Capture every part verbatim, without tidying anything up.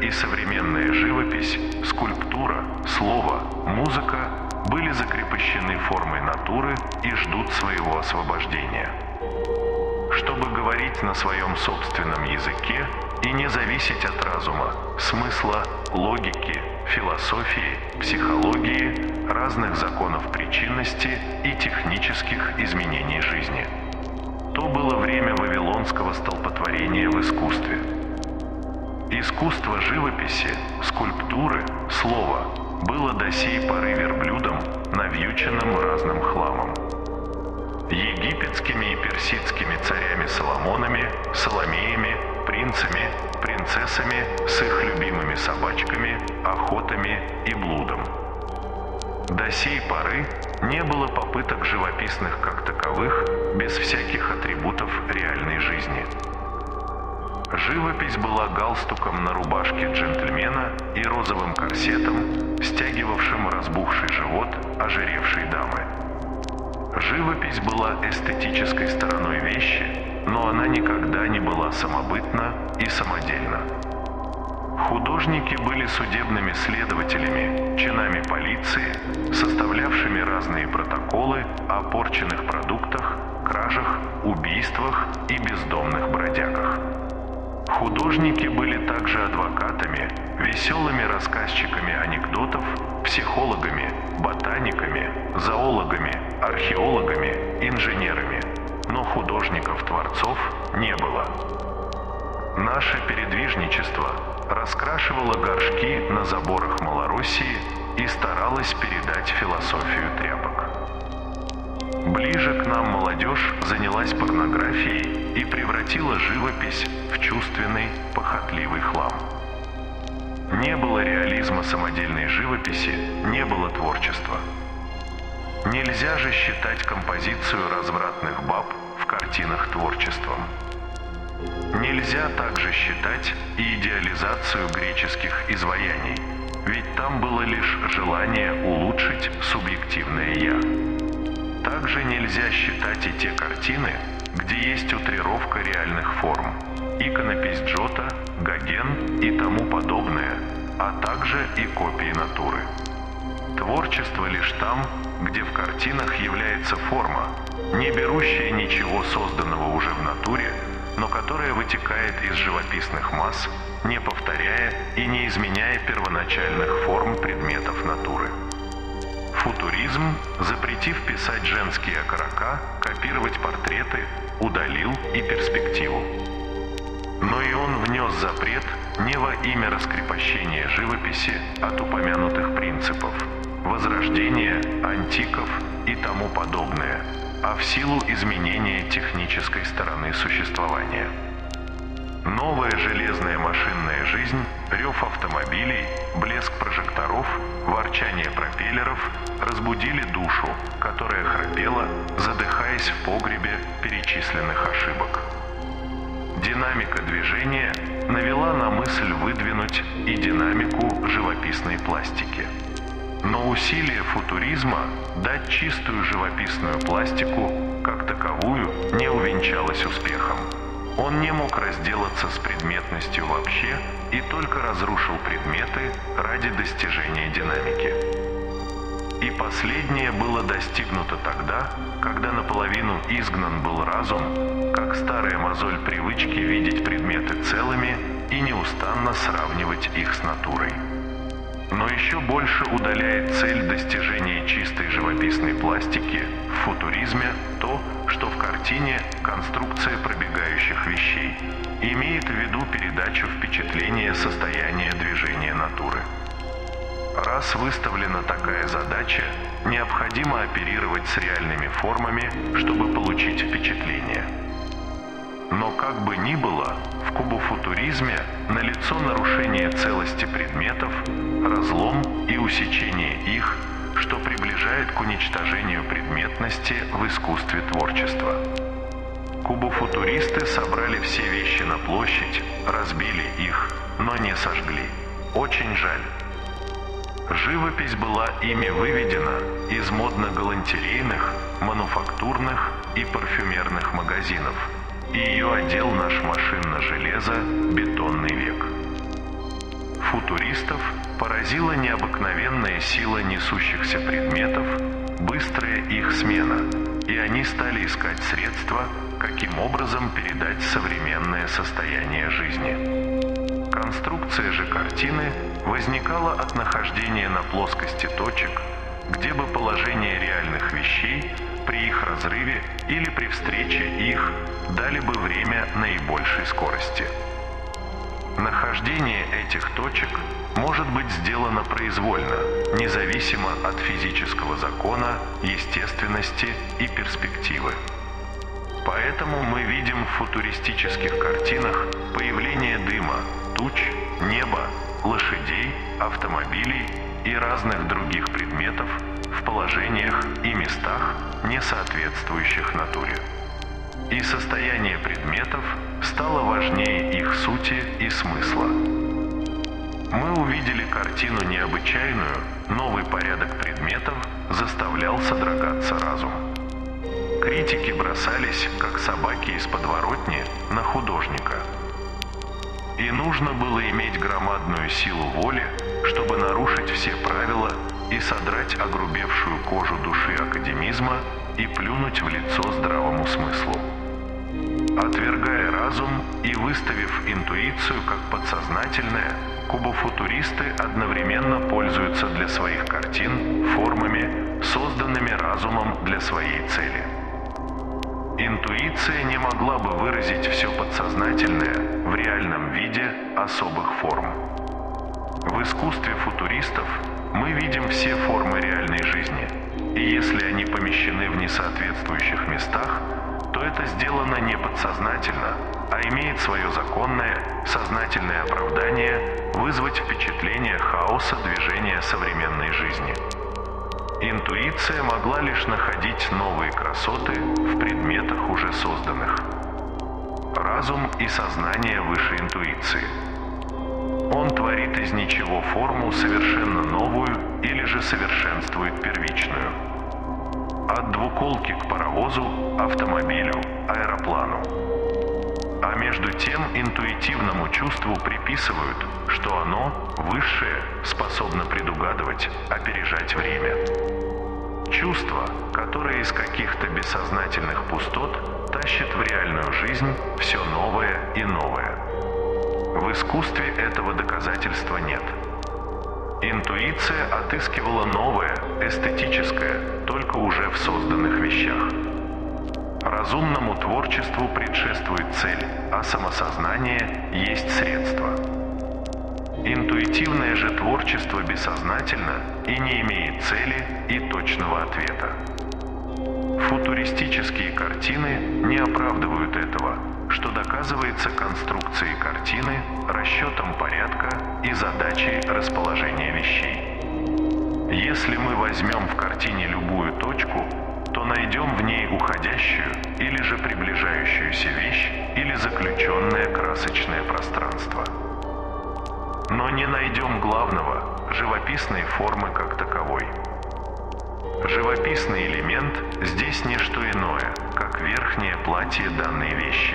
и современная живопись, скульптура, слово, музыка были закрепощены формой натуры и ждут своего освобождения. Чтобы говорить на своем собственном языке и не зависеть от разума, смысла, логики, философии, психологии, разных законов причинности и технических изменений жизни. То было время вавилонского столпотворения в искусстве. Искусство живописи, скульптуры, слова было до сей поры верблюдом, навьюченным разным хламом. Египетскими и персидскими царями Соломонами, Соломеями, принцами, принцессами с их любимыми собачками, охотами и блудом. До сей поры не было попыток живописных как таковых, без всяких атрибутов реальной жизни. Живопись была галстуком на рубашке джентльмена и розовым корсетом, стягивавшим разбухший живот ожиревшей дамы. Живопись была эстетической стороной вещи, но она никогда не была самобытна и самодельна. Художники были судебными следователями, чинами полиции, составлявшими разные протоколы о порченных продуктах, кражах, убийствах и бездомных бродягах. Художники были также адвокатами, веселыми рассказчиками анекдотов, психологами, ботаниками, зоологами, археологами, инженерами, но художников-творцов не было. Наше передвижничество раскрашивало горшки на заборах Малороссии и старалось передать философию тряпок. Ближе к нам молодежь занялась порнографией и превратила живопись в чувственный, похотливый хлам. Не было реализма самодельной живописи, не было творчества. Нельзя же считать композицию развратных баб в картинах творчеством. Нельзя также считать и идеализацию греческих изваяний, ведь там было лишь желание улучшить субъективное «я». Также нельзя считать и те картины, где есть утрировка реальных форм, иконопись Джота, Гоген и тому подобное, а также и копии натуры. Творчество лишь там, где в картинах является форма, не берущая ничего созданного уже в натуре, но которая вытекает из живописных масс, не повторяя и не изменяя первоначальных форм предметов натуры. Футуризм, запретив писать женские окорока, копировать портреты, удалил и перспективу. Но и он внес запрет не во имя раскрепощения живописи от упомянутых принципов, возрождения, антиков и тому подобное, а в силу изменения технической стороны существования. Новая железная машинная жизнь, рев автомобилей, блеск прожекторов, ворчание пропеллеров разбудили душу, которая храпела, задыхаясь в погребе перечисленных ошибок. Динамика движения навела на мысль выдвинуть и динамику живописной пластики. Но усилие футуризма дать чистую живописную пластику, как таковую, не увенчалось успехом. Он не мог разделаться с предметностью вообще и только разрушил предметы ради достижения динамики. И последнее было достигнуто тогда, когда наполовину изгнан был разум, как старая мозоль привычки видеть предметы целыми и неустанно сравнивать их с натурой. Но еще больше удаляет цель достижения чистой живописной пластики в футуризме то, что в картине конструкция пробегающих вещей имеет в виду передачу впечатления состояния движения натуры. Раз выставлена такая задача, необходимо оперировать с реальными формами, чтобы получить впечатление. Но как бы ни было, в кубофутуризме налицо нарушение целости предметов, разлом и усечение их, что приближает к уничтожению предметности в искусстве творчества. Кубофутуристы собрали все вещи на площадь, разбили их, но не сожгли. Очень жаль. Живопись была ими выведена из модно-галантерейных, мануфактурных и парфюмерных магазинов, и ее одел наш машинно-железо-бетонный век. Футуристов поразила необыкновенная сила несущихся предметов, быстрая их смена, и они стали искать средства, каким образом передать современное состояние жизни. Конструкция же картины возникала от нахождения на плоскости точек, где бы положение реальных вещей при их разрыве или при встрече их дали бы время наибольшей скорости. Нахождение этих точек может быть сделано произвольно, независимо от физического закона, естественности и перспективы. Поэтому мы видим в футуристических картинах появление дыма, туч, неба, лошадей, автомобилей и разных других предметов в положениях и местах, не соответствующих натуре. И состояние предметов стало важнее их сути и смысла. Мы увидели картину необычайную, новый порядок предметов заставлял содрогаться разум. Критики бросались, как собаки из подворотни, на художника. И нужно было иметь громадную силу воли, чтобы нарушить все правила и содрать огрубевшую кожу души академизма и плюнуть в лицо здравому смыслу. Отвергая разум и выставив интуицию как подсознательное, кубофутуристы одновременно пользуются для своих картин формами, созданными разумом для своей цели. Интуиция не могла бы выразить все подсознательное в реальном виде особых форм. В искусстве футуристов мы видим все формы реальной жизни, и если они помещены в несоответствующих местах, то это сделано не подсознательно, а имеет свое законное, сознательное оправдание вызвать впечатление хаоса движения современной жизни. Интуиция могла лишь находить новые красоты в предметах, уже созданных. Разум и сознание выше интуиции. Он творит из ничего форму совершенно новую или же совершенствует первичную. От двуколки к паровозу, автомобилю, аэроплану. А между тем интуитивному чувству приписывают, что оно, высшее, способно предугадывать, опережать время. Чувство, которое из каких-то бессознательных пустот тащит в реальную жизнь все новое и новое. В искусстве этого доказательства нет. Интуиция отыскивала новое, эстетическое, только уже в созданных вещах. Разумному творчеству предшествует цель, а самосознание есть средство. Интуитивное же творчество бессознательно и не имеет цели и точного ответа. Футуристические картины не оправдывают этого, что доказывается конструкцией картины, расчетом порядка и задачей расположения вещей. Если мы возьмем в картине любую точку, то найдем в ней уходящую или же приближающуюся вещь или заключенное красочное пространство. Но не найдем главного, живописной формы как таковой. Живописный элемент здесь не что иное, как верхнее платье данной вещи.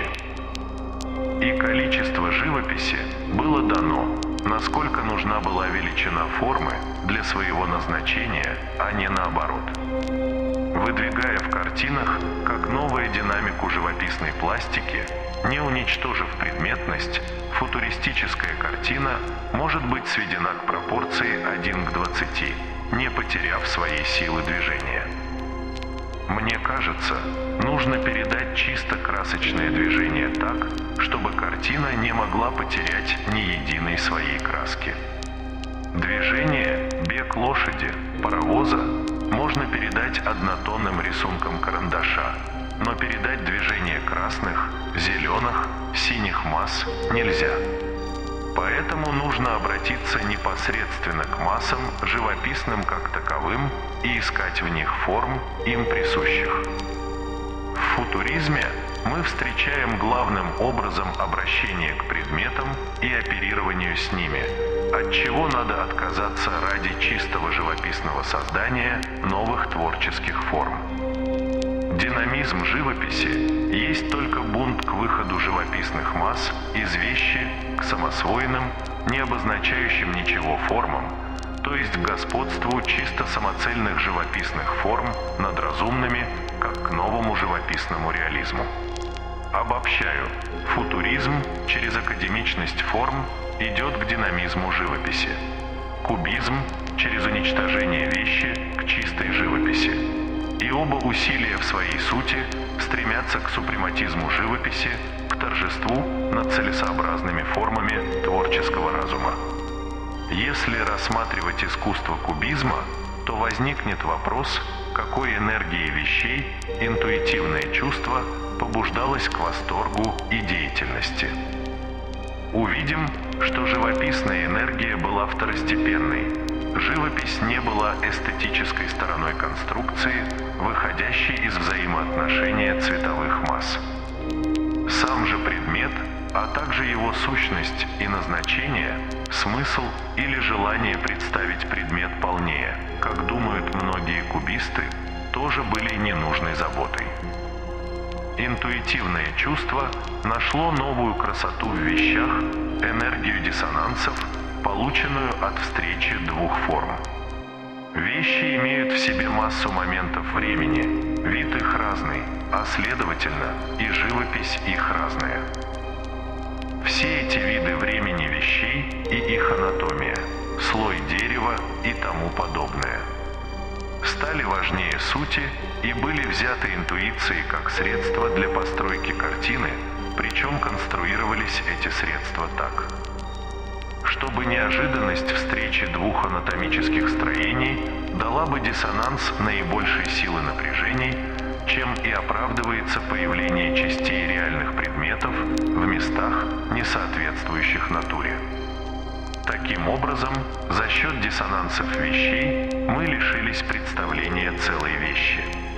И количество живописи было дано, насколько нужна была величина формы для своего назначения, а не наоборот. Выдвигая в картинах как новую динамику живописной пластики, не уничтожив предметность, футуристическая картина может быть сведена к пропорции один к двадцати, не потеряв своей силы движения. Мне кажется, нужно передать чисто красочное движение так, чтобы картина не могла потерять ни единой своей краски. Движение, бег лошади, паровоза можно передать однотонным рисунком карандаша, но передать движение красных, зеленых, синих масс нельзя. Поэтому нужно обратиться непосредственно к массам, живописным как таковым, и искать в них форм, им присущих. В футуризме мы встречаем главным образом обращение к предметам и оперированию с ними, от чего надо отказаться ради чистого живописного создания новых творческих форм. Динамизм живописи есть только бунт к выходу живописных масс из вещи к самосвойным, не обозначающим ничего формам, то есть к господству чисто самоцельных живописных форм над разумными, как к новому живописному реализму. Обобщаю, футуризм через академичность форм идет к динамизму живописи. Кубизм через уничтожение вещи к чистой живописи. И оба усилия в своей сути стремятся к супрематизму живописи, к торжеству над целесообразными формами творческого разума. Если рассматривать искусство кубизма, то возникнет вопрос, какой энергией вещей интуитивное чувство побуждалось к восторгу и деятельности. Увидим, что живописная энергия была второстепенной. Живопись не была эстетической стороной конструкции, выходящей из взаимоотношения цветовых масс. Сам же предмет, а также его сущность и назначение, смысл или желание представить предмет полнее, как думают многие кубисты, тоже были ненужной заботой. Интуитивное чувство нашло новую красоту в вещах, энергию диссонансов, полученную от встречи двух форм. Вещи имеют в себе массу моментов времени, вид их разный, а следовательно и живопись их разная. Все эти виды времени вещей и их анатомия, слой дерева и тому подобное, стали важнее сути и были взяты интуицией как средство для постройки картины, причем конструировались эти средства так, чтобы неожиданность встречи двух анатомических строений дала бы диссонанс наибольшей силы напряжений, чем и оправдывается появление частей реальных предметов в местах, не соответствующих натуре. Таким образом, за счет диссонансов вещей мы лишились представления целой вещи.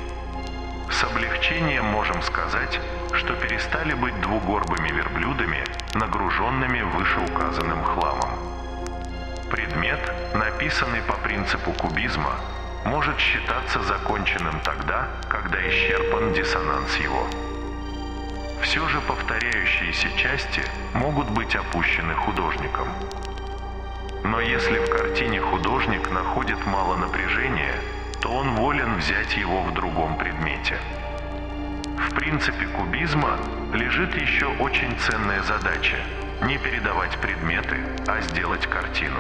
С облегчением можем сказать, что перестали быть двугорбыми верблюдами, нагруженными вышеуказанным хламом. Предмет, написанный по принципу кубизма, может считаться законченным тогда, когда исчерпан диссонанс его. Все же повторяющиеся части могут быть опущены художником. Но если в картине художник находит мало напряжения, то он волен взять его в другом предмете. В принципе кубизма лежит еще очень ценная задача – не передавать предметы, а сделать картину.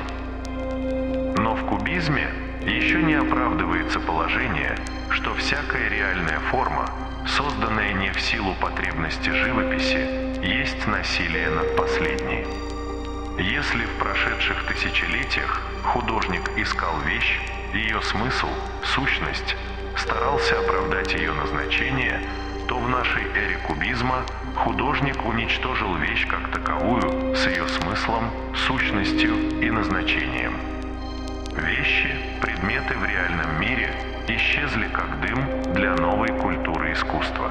Но в кубизме еще не оправдывается положение, что всякая реальная форма, созданная не в силу потребности живописи, есть насилие над последней. Если в прошедших тысячелетиях художник искал вещь, ее смысл, сущность, старался оправдать ее назначение, то в нашей эре кубизма художник уничтожил вещь как таковую с ее смыслом, сущностью и назначением. Вещи, предметы в реальном мире исчезли как дым для новой культуры искусства.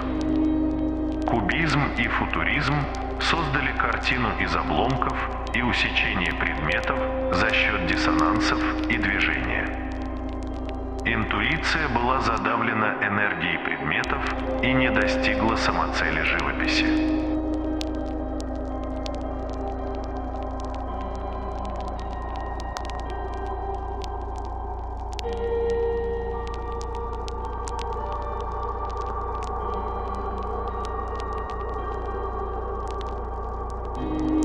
Кубизм и футуризм создали картину из обломков и усечения предметов за счет диссонансов и движения. Интуиция была задавлена энергией предметов и не достигла самоцели живописи. Thank you.